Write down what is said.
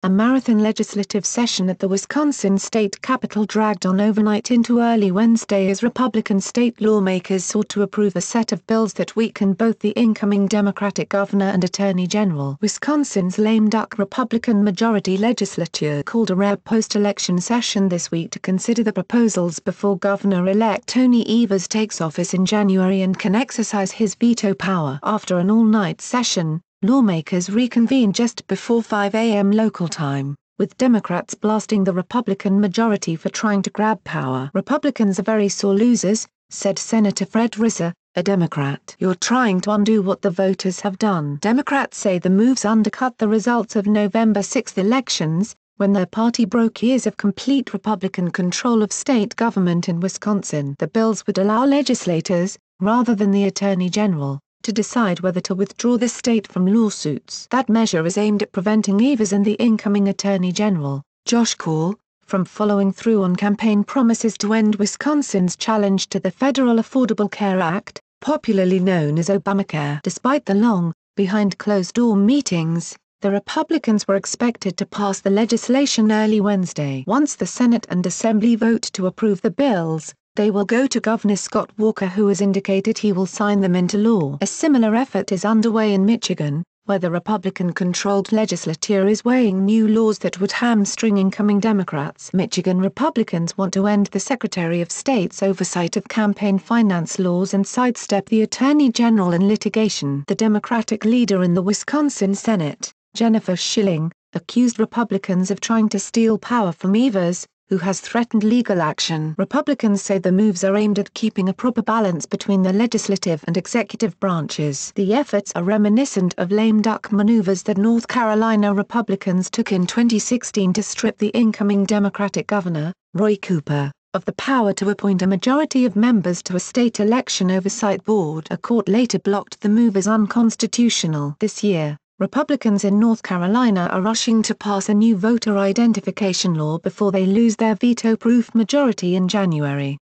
marathon legislative session at the Wisconsin state capitol dragged on overnight into early Wednesday as Republican state lawmakers sought to approve a set of bills that weaken both the incoming Democratic governor and attorney general. Wisconsin's lame duck Republican majority legislature called a rare post-election session this week to consider the proposals before Governor-elect Tony Evers takes office in January and can exercise his veto power. After an all-night session, lawmakers reconvened just before 5 a.m. local time, with Democrats blasting the Republican majority for trying to grab power. "Republicans are very sore losers," said Senator Fred Risser, a Democrat. "You're trying to undo what the voters have done." Democrats say the moves undercut the results of November 6 elections, when their party broke years of complete Republican control of state government in Wisconsin. The bills would allow legislators, rather than the attorney general, to decide whether to withdraw the state from lawsuits. That measure is aimed at preventing Evers and the incoming Attorney General, Josh Kaul, from following through on campaign promises to end Wisconsin's challenge to the Federal Affordable Care Act, popularly known as Obamacare. Despite the long, behind-closed-door meetings, the Republicans were expected to pass the legislation early Wednesday. Once the Senate and Assembly vote to approve the bills, they will go to Governor Scott Walker, who has indicated he will sign them into law. A similar effort is underway in Michigan, where the Republican-controlled legislature is weighing new laws that would hamstring incoming Democrats. Michigan Republicans want to end the Secretary of State's oversight of campaign finance laws and sidestep the Attorney General in litigation. The Democratic leader in the Wisconsin Senate, Jennifer Schilling, accused Republicans of trying to steal power from Evers, who has threatened legal action. Republicans say the moves are aimed at keeping a proper balance between the legislative and executive branches. The efforts are reminiscent of lame duck maneuvers that North Carolina Republicans took in 2016 to strip the incoming Democratic governor, Roy Cooper, of the power to appoint a majority of members to a state election oversight board. A court later blocked the move as unconstitutional. This year, Republicans in North Carolina are rushing to pass a new voter identification law before they lose their veto-proof majority in January.